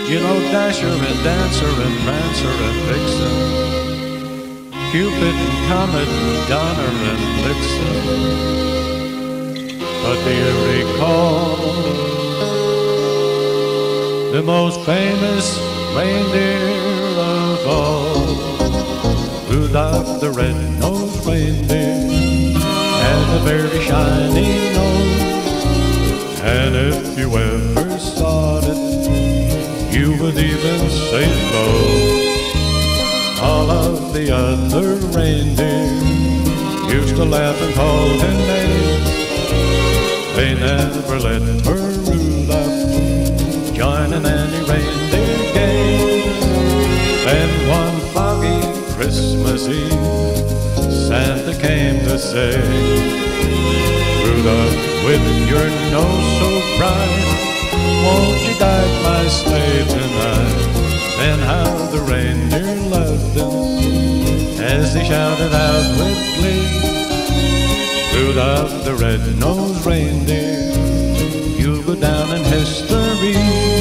You know, Dasher and Dancer and Prancer and Vixen, Cupid and Comet and Donner and Blitzen. But do you recall the most famous reindeer of all? Rudolph the red-nosed reindeer had a very shiny nose, and if you ever saw it, you would even say so. All of the other reindeer used to laugh and call him names. They never let poor Rudolph join in any reindeer game. Then one foggy Christmas Eve, Santa came to say, Rudolph, with your nose so bright, won't you guide my sleigh tonight? Then how the reindeer loved him as they shouted out with glee, Rudolph the red-nosed reindeer, you'll go down in history.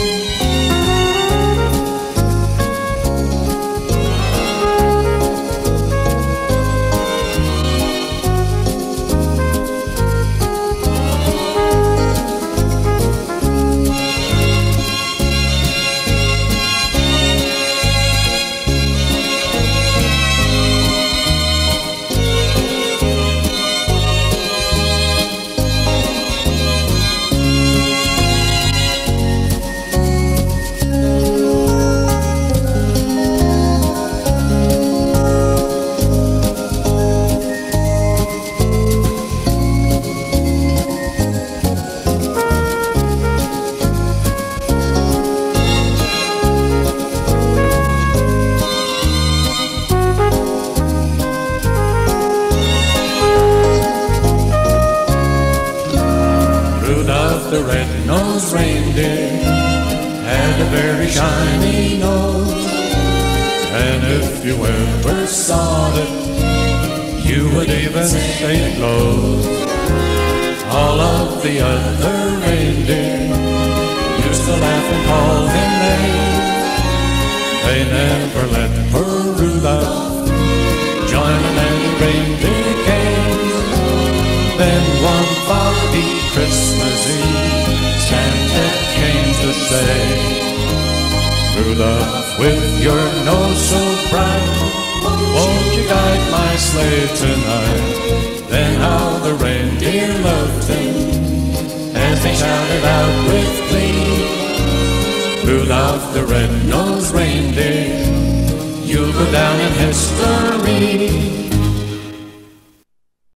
The red-nosed reindeer had a very shiny nose, and if you ever saw it, you would even say it glows. All of the other reindeer used to laugh and call him names. They never let poor Rudolph join in any reindeer games. Then one foggy Christmas Eve, Santa came to say, Rudolph, with your nose so bright, won't you guide my sleigh tonight? Then how the reindeer loved him as they shouted out with glee, Rudolph the red-nosed reindeer, you'll go down in history.